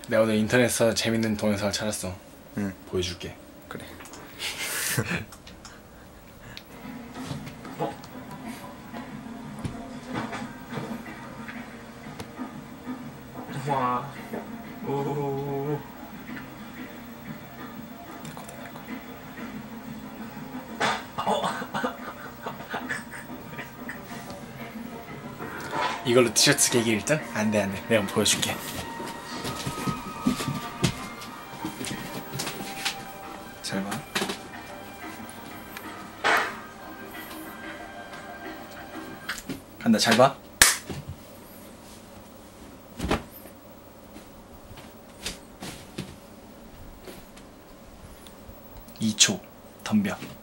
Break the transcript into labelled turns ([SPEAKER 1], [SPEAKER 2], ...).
[SPEAKER 1] 내가 오늘 인터넷에서 재밌는 동영상을 찾았어.
[SPEAKER 2] 응.
[SPEAKER 1] 보여줄게.
[SPEAKER 2] 그래.
[SPEAKER 3] 와. 오.
[SPEAKER 1] 이걸로 티셔츠 개기 1등? 안돼 안돼. 내가 보여줄게.
[SPEAKER 2] 잘 봐. 간다. 잘 봐. (2초) 덤벼.